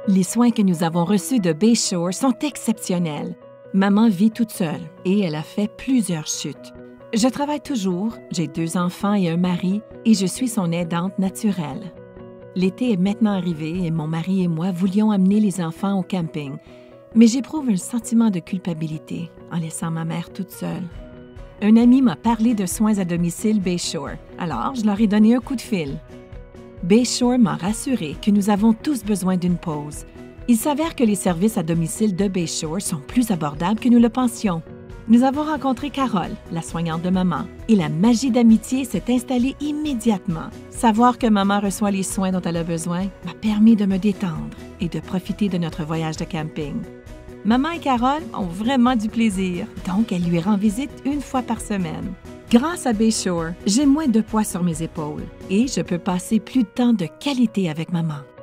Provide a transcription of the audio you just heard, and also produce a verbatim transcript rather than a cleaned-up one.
Les soins que nous avons reçus de Bayshore sont exceptionnels. Maman vit toute seule et elle a fait plusieurs chutes. Je travaille toujours, j'ai deux enfants et un mari et je suis son aidante naturelle. L'été est maintenant arrivé et mon mari et moi voulions amener les enfants au camping, mais j'éprouve un sentiment de culpabilité en laissant ma mère toute seule. Un ami m'a parlé de soins à domicile Bayshore, alors je leur ai donné un coup de fil. Bayshore m'a rassuré que nous avons tous besoin d'une pause. Il s'avère que les services à domicile de Bayshore sont plus abordables que nous le pensions. Nous avons rencontré Carole, la soignante de maman, et la magie d'amitié s'est installée immédiatement. Savoir que maman reçoit les soins dont elle a besoin m'a permis de me détendre et de profiter de notre voyage de camping. Maman et Carole ont vraiment du plaisir, donc elle lui rend visite une fois par semaine. Grâce à Bayshore, j'ai moins de poids sur mes épaules et je peux passer plus de temps de qualité avec maman.